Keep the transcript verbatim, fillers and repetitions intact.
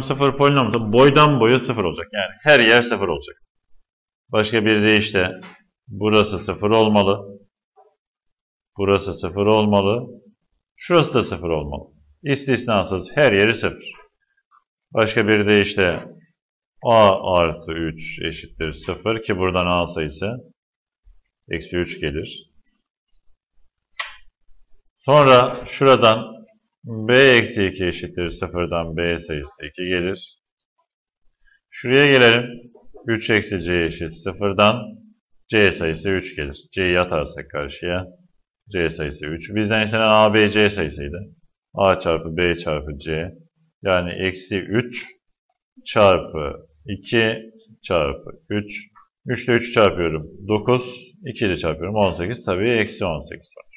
tam sıfır polinomsa boydan boya sıfır olacak. Yani her yer sıfır olacak. Başka bir deyişle burası sıfır olmalı. Burası sıfır olmalı. Şurası da sıfır olmalı. İstisnasız her yeri sıfır. Başka bir deyişle a artı üç eşittir sıfır ki buradan a sayısı eksi üç gelir. Sonra şuradan b eksi iki eşittir sıfırdan b sayısı iki gelir. Şuraya gelelim. üç eksi c eşit sıfırdan c sayısı üç gelir. c'yi atarsak karşıya c sayısı üç. Bizden istenen a, b, c sayısıydı. a çarpı b çarpı c. Yani eksi üç çarpı iki çarpı üç. üç ile üçü çarpıyorum. dokuz. iki ile çarpıyorum. on sekiz. Tabii eksi on sekiz var.